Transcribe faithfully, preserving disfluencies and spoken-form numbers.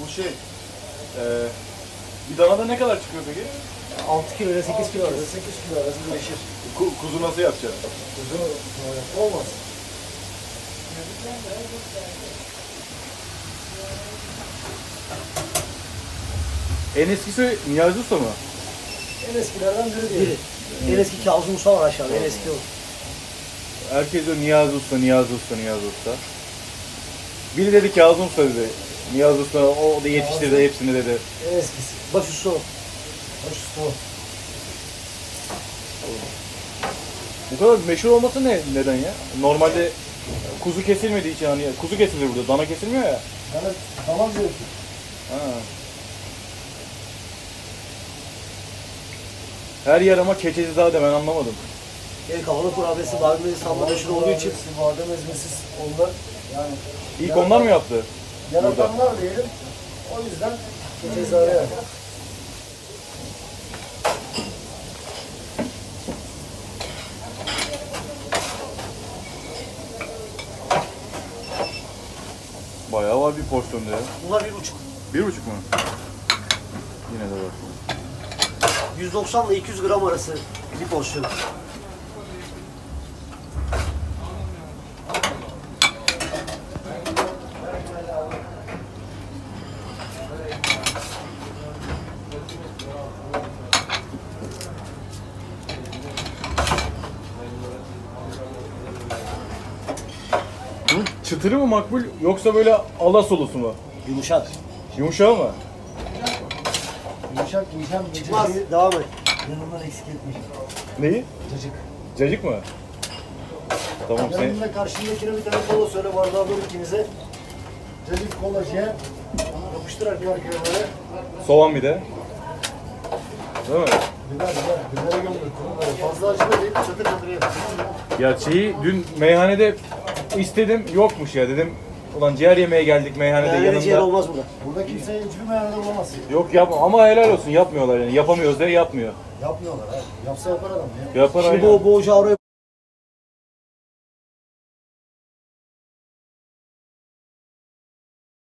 şey, e, bir danada ne kadar çıkıyor peki? altı kilo ile sekiz kilo arası. sekiz kilo arası değişir. Ku, kuzu nasıl yapacaksın? Kuzu olmaz. En eskisi Niyazi Usta mı? En eskilerden biri değil. Biri. En eski Kazım Usta var aşağıda. En eski o. Herkes diyor Niyazi Usta, Niyazi Usta, Niyazi Usta. Biri dedi Kazım Usta dedi. Niyazi Usta o da yetiştirdi hepsini dedi. En eskisi. Baş usta o. Baş usta o. Bu kadar meşhur olması ne neden ya? Normalde kuzu kesilmediği için hani kuzu kesilir burada, dana kesilmiyor ya. Yani tamam diyorsun. Ha. Her yer ama Keçecizade, ben anlamadım. El kafalı kurabiyesi, badem ezmesi meşhur olduğu için. Badem ezmesiz onlar yani. İlk onlar mı yaptı? Yaratanlar diyelim. O yüzden Keçecizade yani. Bayağı var bir porsiyonda ya. Bunlar bir buçuk. Bir buçuk mu? Yine de var. yüz doksan ile iki yüz gram arası bir porsiyon. Bu çıtırı mı makbul yoksa böyle alasolusu mu? Yumuşak. Yumuşağı mı? Yumuşak yiyeceğim. Çıkmaz. Devam et. Yanından eksik etmeyeceğim. Neyi? Cacık. Cacık mı? Tamam sen. Yanında karşındakine bir tane kola söyle, bardağı alır ikinize. Cacık kola şey. Yapıştır arka arkaya böyle. Soğan bir de. Değil mi? Biber biber. Biberi gömdür. Fazla acı da değil. Çatır çatır yap. Ya şeyi dün meyhanede istedim, yokmuş ya dedim. Ulan ciğer yemeye geldik meyhanede Yani yanında. ciğer olmaz burada. Burada kimseye hiçbir meyhanede bulamazsın. Yok yapma ama helal olsun, yapmıyorlar yani. Yapamıyoruz diye yapmıyor. Yapmıyorlar abi. Yapsa yapar adam ya. Yapar Şimdi aynen. bu, bu ocağı oraya